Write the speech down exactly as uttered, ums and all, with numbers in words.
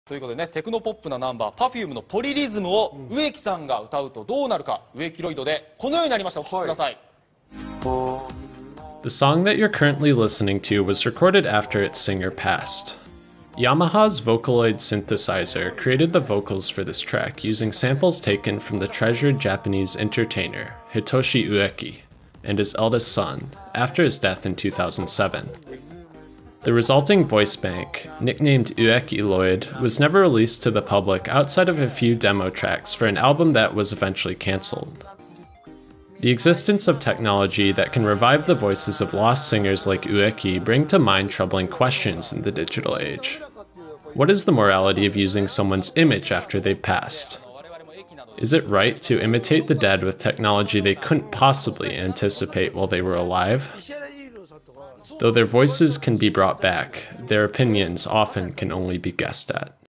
ということでね、テクノポップなナンバー Perfume のポリリズムを植木さんが歌うとどうなるか、植木ロイドでこのようになりました。お聴きください。 The song that you're currently listening to was recorded after its singer passed. Yamaha's Vocaloid synthesizer created the vocals for this track using samples taken from the treasured Japanese entertainer Hitoshi Ueki and his eldest son after his death in two thousand seven. The resulting voice bank, nicknamed Ueki-loid, was never released to the public outside of a few demo tracks for an album that was eventually cancelled. The existence of technology that can revive the voices of lost singers like Ueki bring to mind troubling questions in the digital age. What is the morality of using someone's image after they've passed? Is it right to imitate the dead with technology they couldn't possibly anticipate while they were alive? Though their voices can be brought back, their opinions often can only be guessed at.